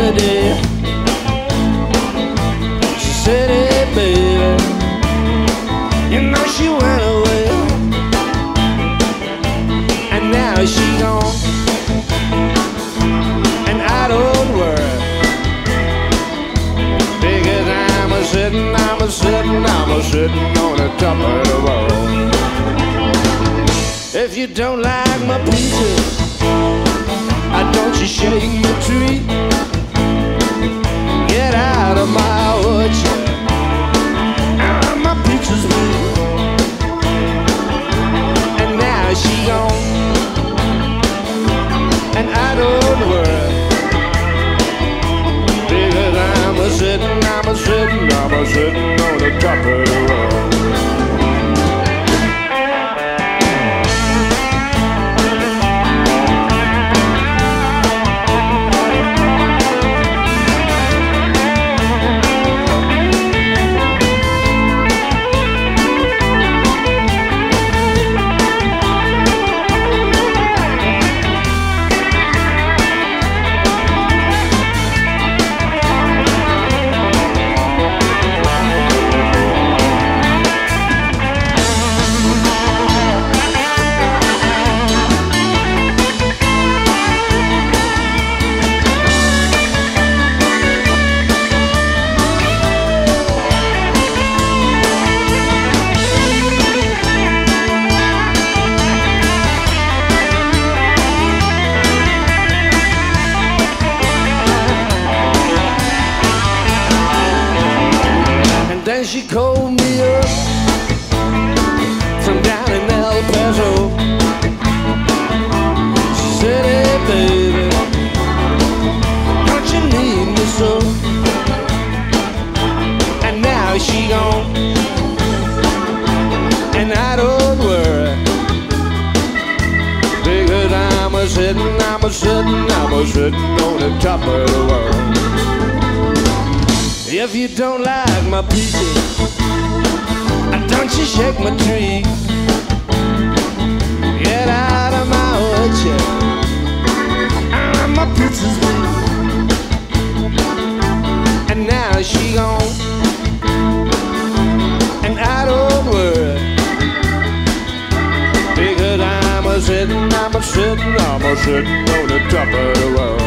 holiday. She said, hey baby, you know she went away, and now she gone, and I don't worry, because I'm a sitting on the top of the world. If you don't like my peaches, don't you shake the tree. Get out of my orchard, my peaches blue, and now she gone, and I don't worry, because I'm a sitting on the top of the world. Then she called me up from down in El Paso. She said, hey baby, don't you need me so? And now she gone, and I don't worry, because I'm a sitting on the top of the world. If you don't like my peaches, don't you shake my tree. Get out of my orchard, my peaches blue, and now she gone, and I don't worry, because I'm a sitting on the top of the world.